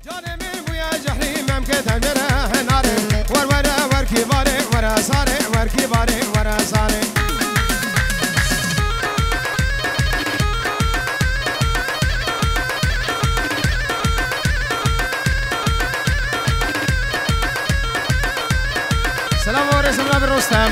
سلام و رسم را برستم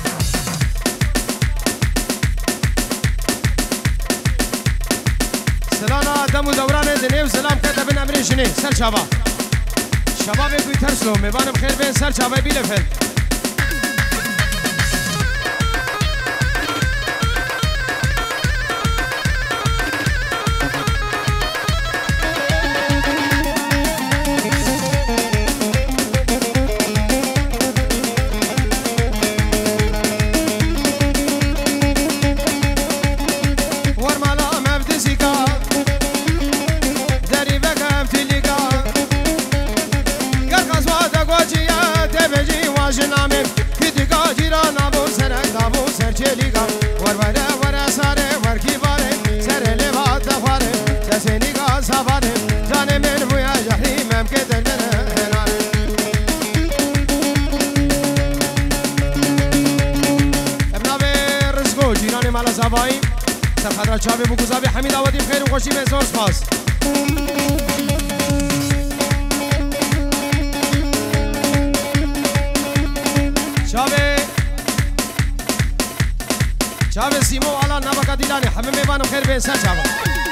سلانا دم و دوران دنیو سلام کده بن امری شنی سر شبا شباب کوی ترسلو میبانم خیر بین سر شبای بیلفل سرخدر چابه بگوزابی حمید آوادی بخیر و خوشی به زور سپاس چابه سیمو آلا نبکا دیلانی همه میبانم خیر به سر چابه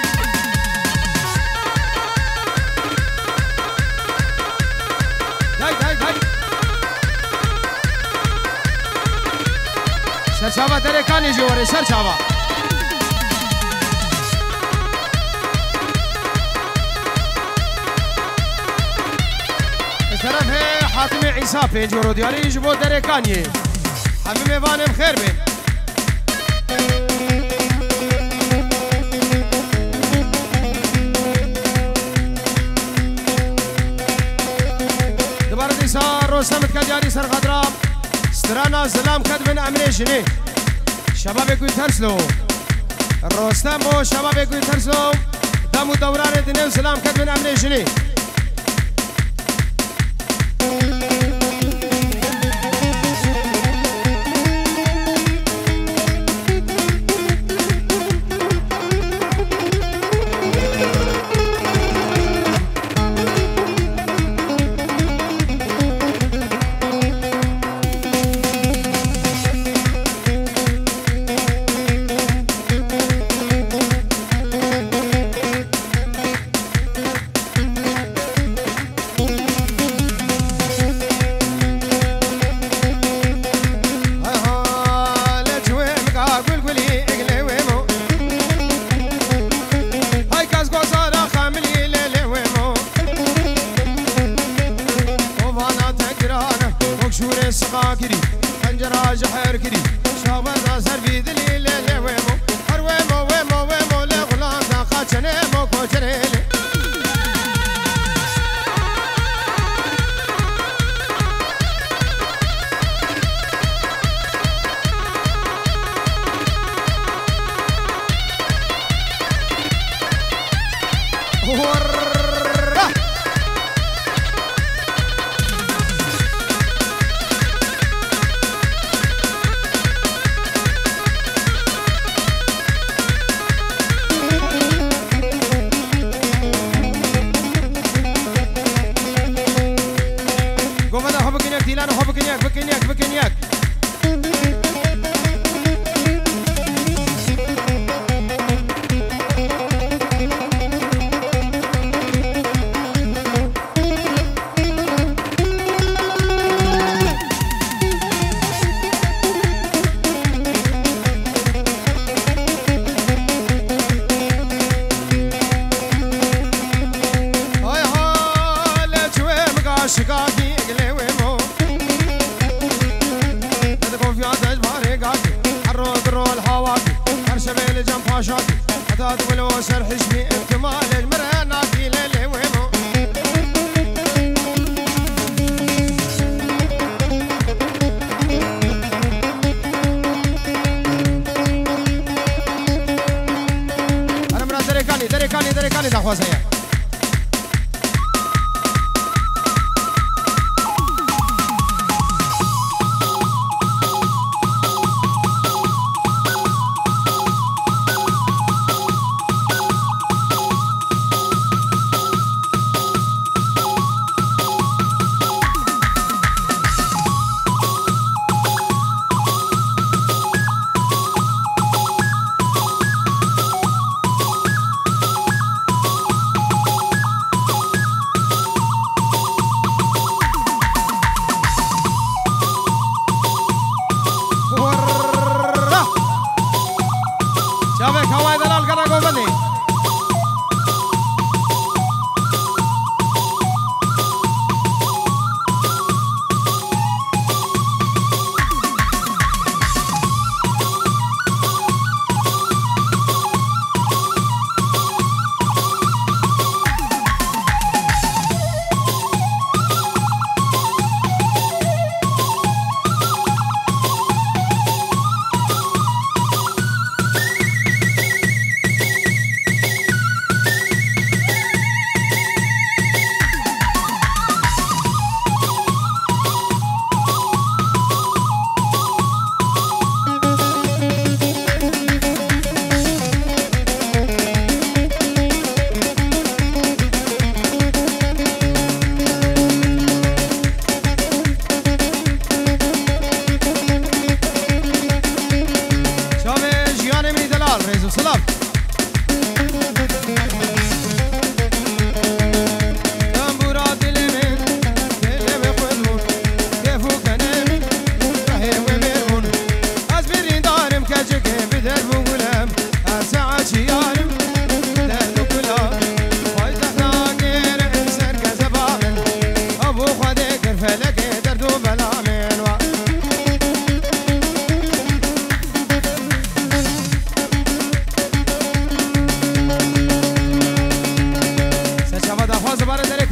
سر چابه ترکانی جواره سر چابه طرف حاتم عیسی پنج ورو دیاری جبو درکانیه همه میوانم خیر بین دوباره دیسا رستمت کد یاری سرخدرا سترانا زلام کد بن امری شنی شباب کوی ترسلو رستم و شباب کوی ترسلو دم و دوران دنیو سلام کد بن امری شنی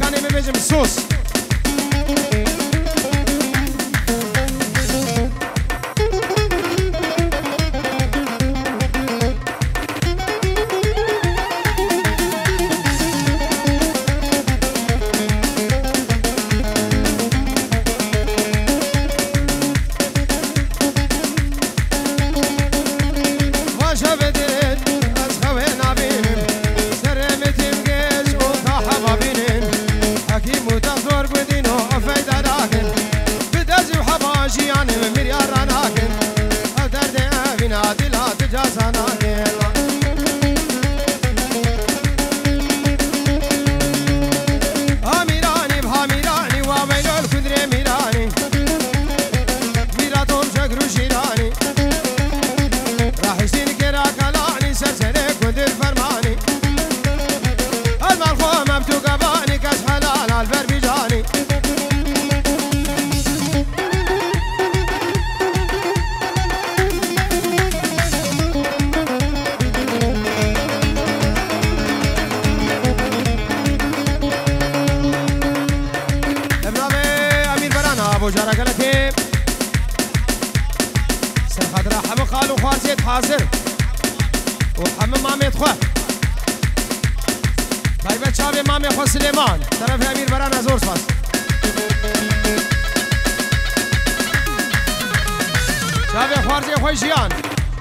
درکانی میبیجم سوس حاضر وحمم مامي تخوة بايبه چاوه مامي خو سليمان طرف امير بران زور سپاس چاوه خوارزي خوي جيان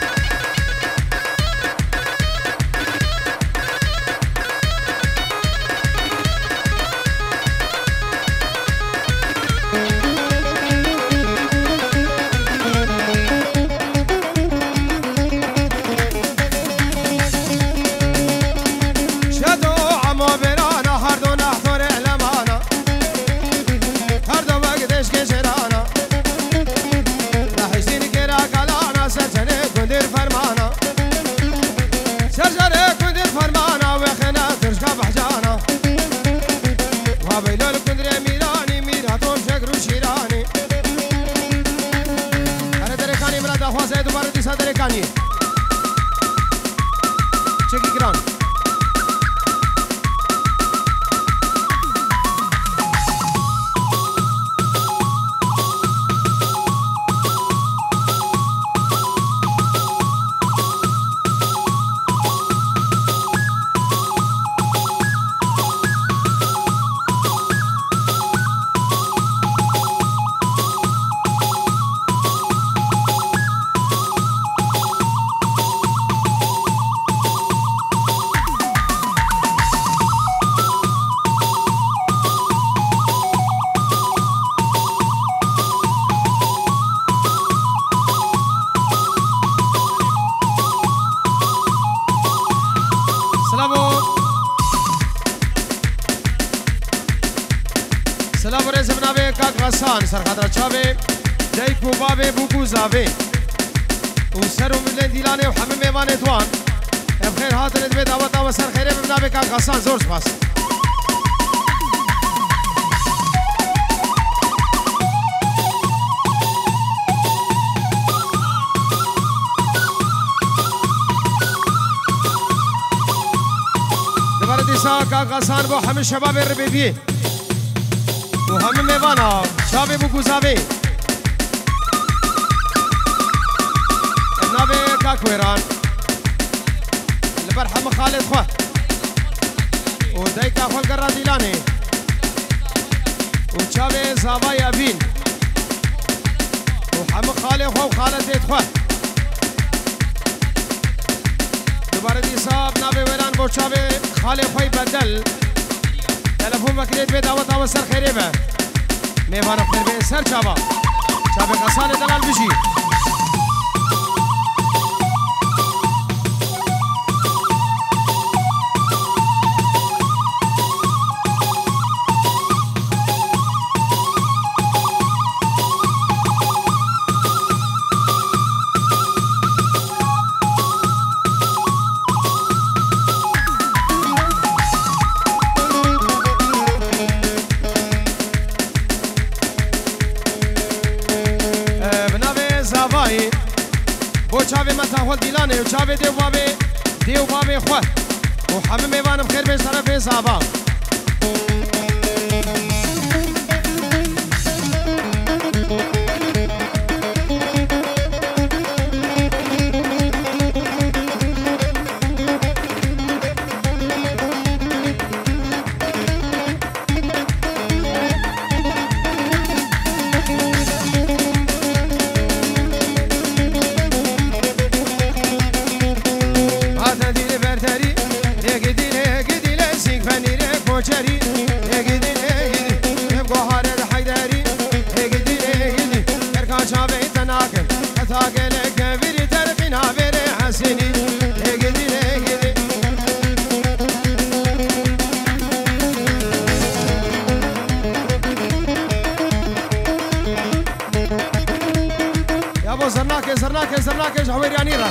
سرخطر چاوه دیک و بابه بوگو زاوه و سر و ملن دیلانه و همه میوانه دوان بخیر هاتنید به دعوت و سر خیره ببنابه کاک غسان زور سپاس دوباره دیسا کاک غسان با همه شباب ربیبیه و همه میوانا شابه بو گوزاوه نابه کاکویران لبر همه خالد خواه و دیکا خلگر را دیلانه و چاوه زاوای ابین و همه خالد خواه و خالد دید خواه دوباره دیساب نابه ویران با چاوه خالد خواه بدل تلفون بکرید به دعوت و سر خیره به میوان افتر به سر چابا قصان دلال بشی چاوه متاحول دیلانه و چاوه دیو بابه خواه و همه میوانم خیر به طرف زابا سرناك حويراني را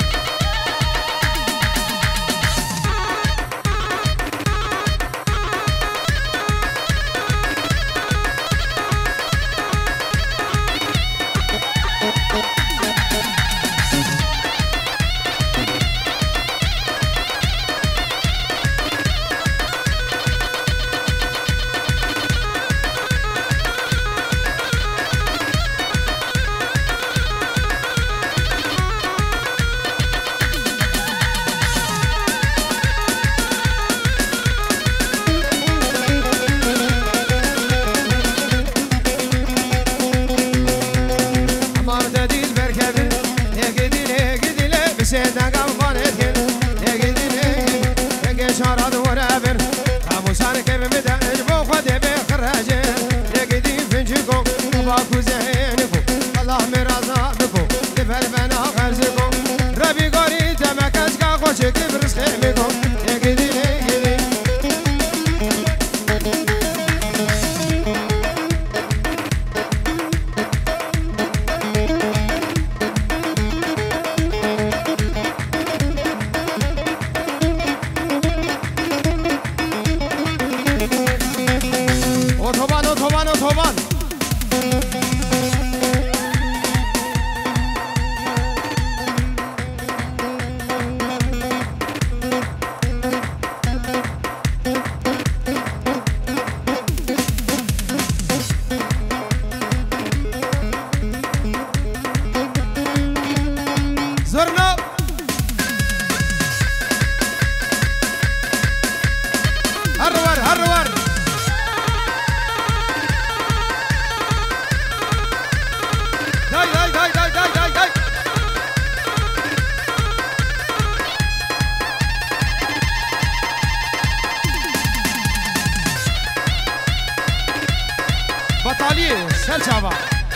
بطالية سلشابة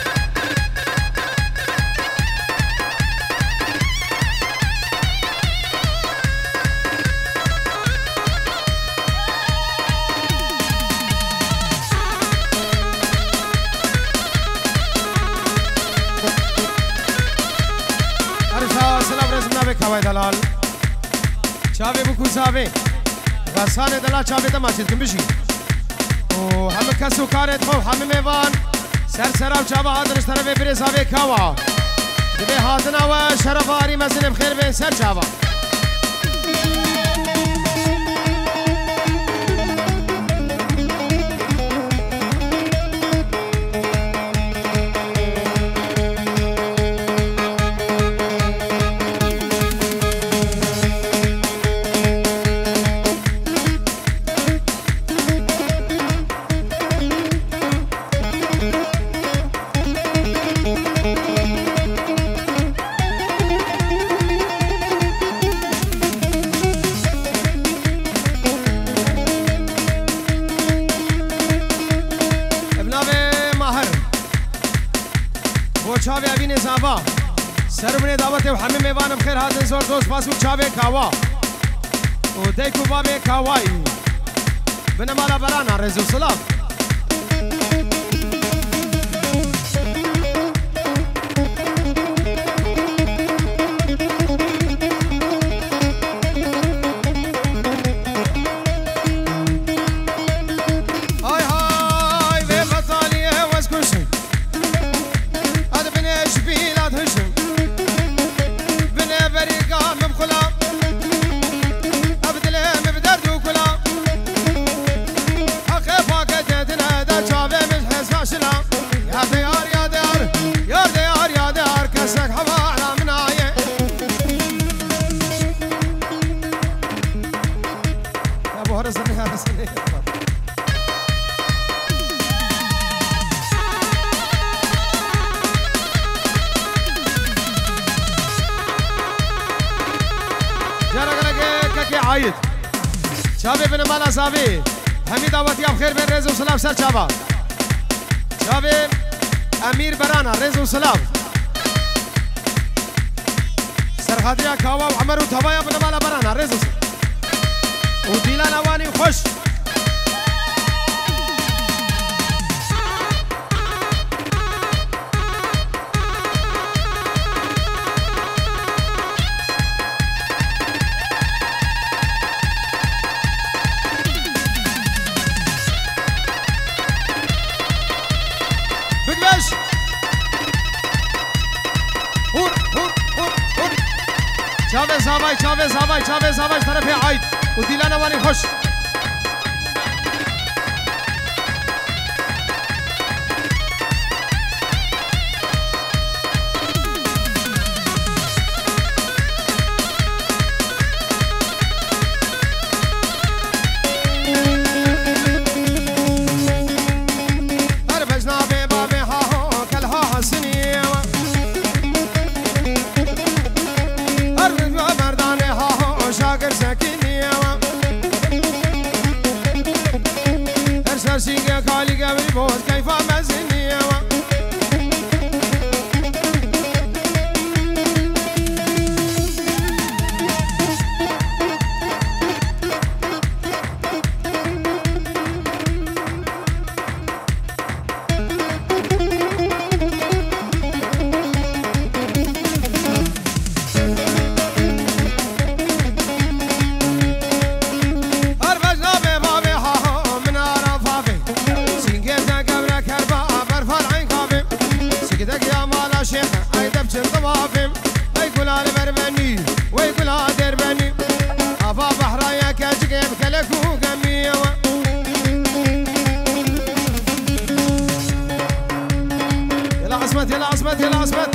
أرشا سلام رزمنا بكوي دلال شابي بكو سابي غسانة دلال شابي تماشيد كم بشي و همه کسو کارت خو همه میوان سرسراب چابا هاتنش طرف برس آوه کوا دبه هاتنا و شرف آری مزنم خیر بین سر چابا چاوی اوین زابا سرمونه دعوت و همه میوانم خیر هاتن زور دوست پاسو چاوی کاوا و دیکو بابی کاوایی بنمالا برانا رزو سلام عايد شابي بن مالا صابي همي دعوتي بخير بين رزق وسلام سر شابا شابي امير برانا رزق وسلام سر خاطريا كاوا وعمر وتبايا بن مالا برانا رزق وديلان اواني خوش هواي شافز هواي شافز هواي طرفي عايد وديلانا واني خوش يلا عصمت يلا عصمت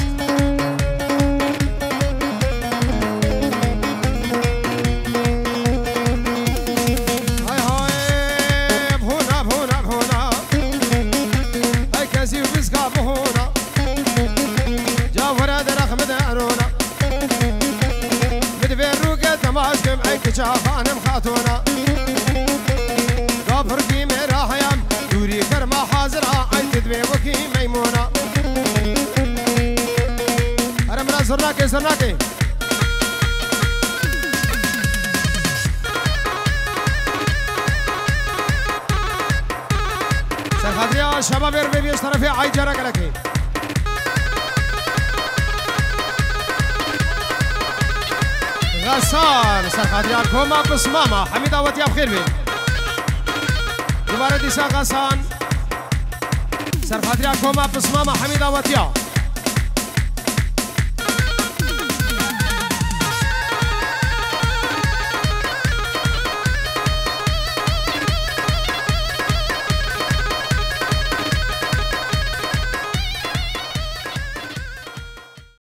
هاي هاي بهونا بهونا بهونا هاي كاسي وبسكا بهونا جا وراد رخم دارونا بدبير روكا تماشكم اي كشافان مخاتونا غافر في مراحيام دوري كرما حاضرة اي تدبي وكي ميمونة سرناكي سرناكي سرخادريا شباب بيبيش طرفي عاي جرق لكي غسان سرخادريا كوما بسماما حميدة واتيا بخير بي دوباره ديسا غسان سرخادريا كوما بسماما حميدة واتيا